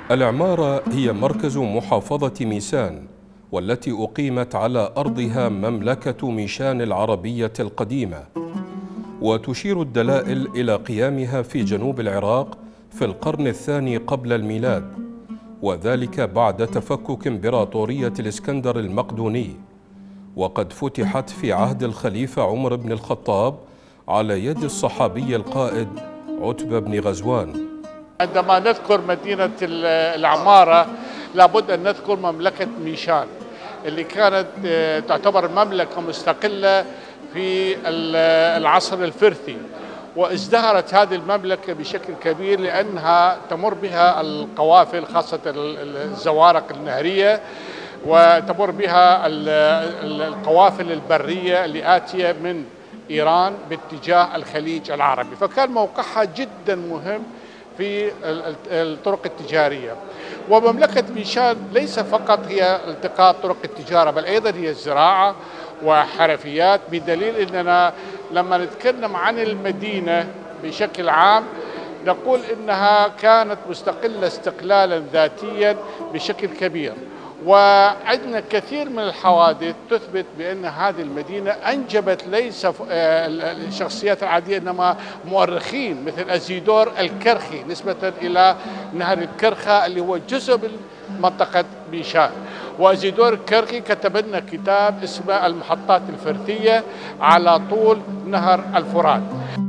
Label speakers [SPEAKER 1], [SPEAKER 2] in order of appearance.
[SPEAKER 1] العمارة هي مركز محافظة ميشان، والتي أقيمت على أرضها مملكة ميشان العربية القديمة، وتشير الدلائل إلى قيامها في جنوب العراق في القرن الثاني قبل الميلاد، وذلك بعد تفكك إمبراطورية الإسكندر المقدوني، وقد فتحت في عهد الخليفة عمر بن الخطاب على يد الصحابي القائد عتبة بن غزوان.
[SPEAKER 2] عندما نذكر مدينة العمارة لابد أن نذكر مملكة ميشان اللي كانت تعتبر مملكة مستقلة في العصر الفرثي، وازدهرت هذه المملكة بشكل كبير لأنها تمر بها القوافل، خاصة الزوارق النهرية، وتمر بها القوافل البرية اللي آتية من إيران باتجاه الخليج العربي، فكان موقعها جدا مهم في الطرق التجارية. ومملكة ميشان ليس فقط هي التقاط طرق التجارة، بل أيضا هي الزراعة وحرفيات، بدليل أننا لما نتكلم عن المدينة بشكل عام نقول إنها كانت مستقلة استقلالا ذاتيا بشكل كبير. وعندنا كثير من الحوادث تثبت بأن هذه المدينة أنجبت ليس الشخصيات العادية إنما مؤرخين مثل أزيدور الكرخي نسبة إلى نهر الكرخة اللي هو جزء من منطقة ميشان. وأزيدور الكرخي كتب لنا كتاب اسمه المحطات الفرثية على طول نهر الفرات.